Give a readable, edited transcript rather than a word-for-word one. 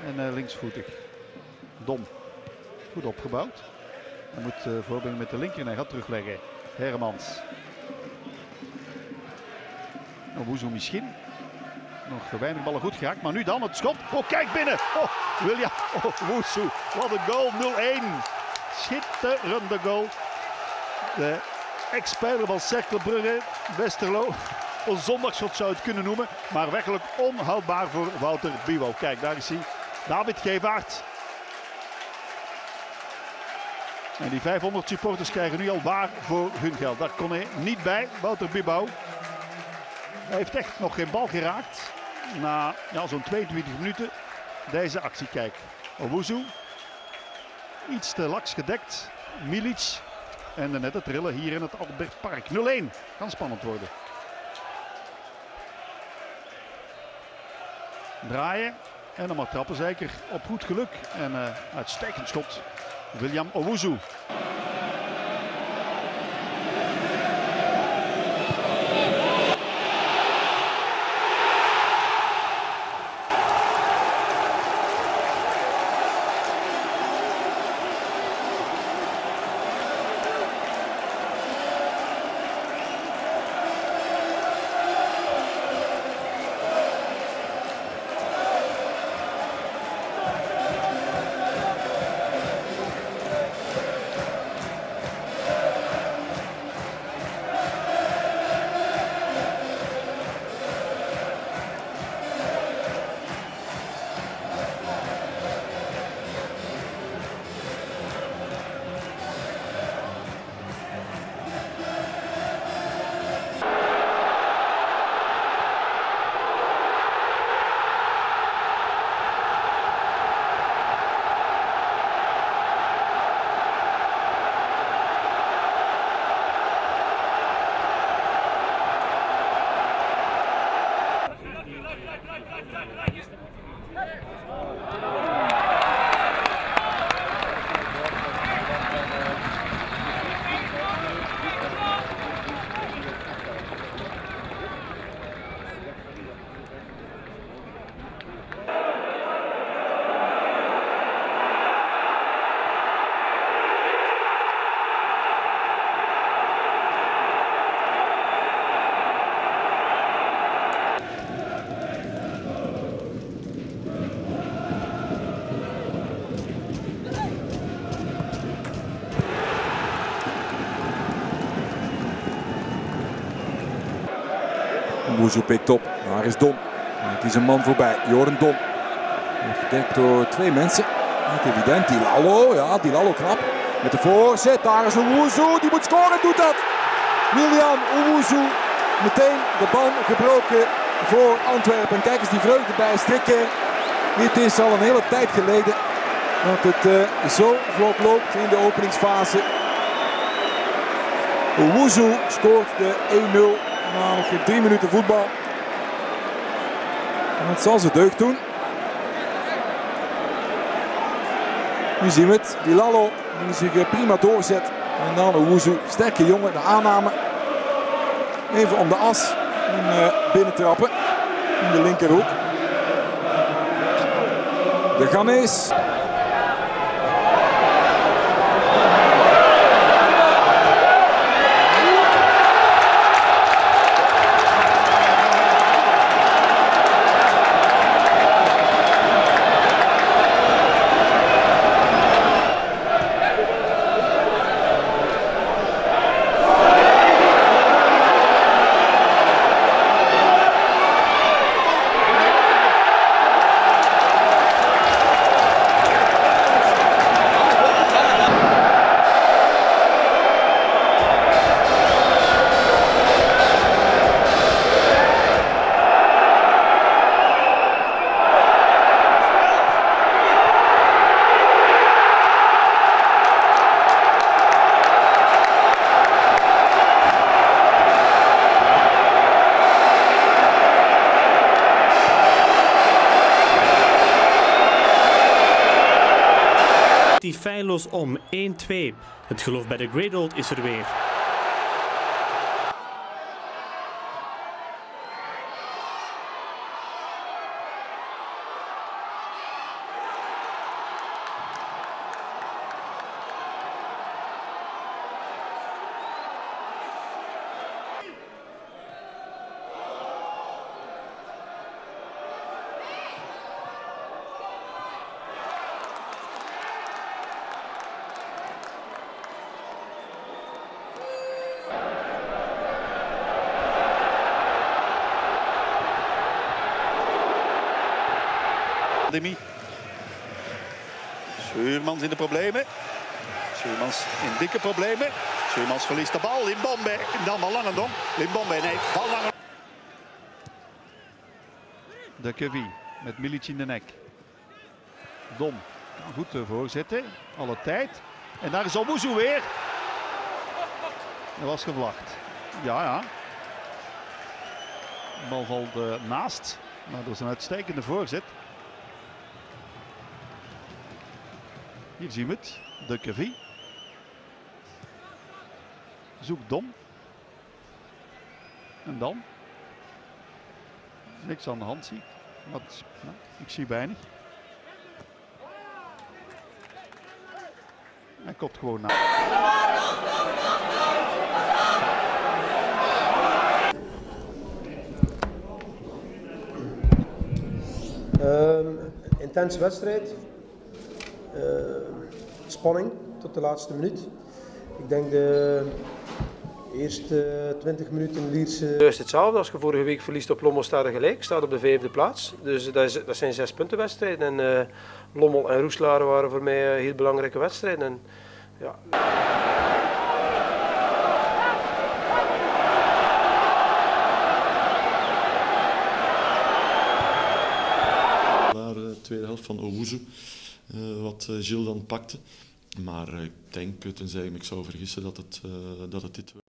en linksvoetig. Dom. Goed opgebouwd. Hij moet voorbeelden met de linker en hij gaat terugleggen. Hermans. Owusu misschien. Nog weinig ballen goed geraakt, maar nu dan het schot. Oh, kijk binnen. Oh, William Owusu. Wat een goal. 0-1. Schitterende goal. De ex-speler van Cercle Brugge, Westerlo. Een zondagsschot zou het kunnen noemen, maar werkelijk onhoudbaar voor Wouter Biwo. Kijk, daar is hij. David Gevaert. En die 500 supporters krijgen nu al waar voor hun geld. Daar kon hij niet bij, Wouter Bibo. Hij heeft echt nog geen bal geraakt. Na zo'n 22 minuten deze actie. Kijk, Owusu. Iets te laks gedekt. Milic. En de netten trillen hier in het Albertpark. 0-1. Kan spannend worden. Draaien. En dan maar trappen zeker op goed geluk. En uitstekend schot. William Owusu. Owusu pikt op. Daar is Dom. Het is een man voorbij. Joren Dom. Wordt gedekt door twee mensen. Niet evident. Die Lalo. Ja, die Lalo knap. Met de voorzet. Daar is Owusu. Die moet scoren. Doet dat. William Owusu. Meteen de bal gebroken voor Antwerpen. Kijk eens die vreugde bij Strikker. Dit is al een hele tijd geleden dat het zo vlot loopt in de openingsfase. Owusu scoort de 1-0. Na nog 3 minuten voetbal. En dat zal ze deugd doen. Nu zien we het. Die Lalo die zich prima doorzet. En dan Owusu. Sterke jongen. De aanname. Even om de as. En binnentrappen. In de linkerhoek. De Ghanese. Feilloos om 1-2. Het geloof bij de Great Old is er weer. Demi. Schuurmans in de problemen. Schuurmans in dikke problemen. Schuurmans verliest de bal. Limbombe. En dan Van Langendonk. Limbombe, nee. Van Langendonk. De Kevie met Milic in de nek. Dom kan goed voorzetten. Alle tijd. En daar is Owusu weer. Dat was gevlacht. Ja. De bal valt naast. Maar dat is een uitstekende voorzet. Hier zien we het. De Kevie. Zoekt Dom. En dan? Niks aan de hand zie ik. Ik zie weinig. Hij komt gewoon naar. Intense wedstrijd. Spanning tot de laatste minuut. Ik denk de eerste 20 minuten Lierse... Juist hetzelfde. Als je vorige week verliest op Lommel, staat er gelijk. Staat op de 5e plaats. Dus dat zijn 6 punten wedstrijden. En Lommel en Roeselare waren voor mij heel belangrijke wedstrijden. En, ja. De tweede helft van Owusu, wat Gilles dan pakte. Maar ik denk, tenzij ik me zou vergissen, dat het dit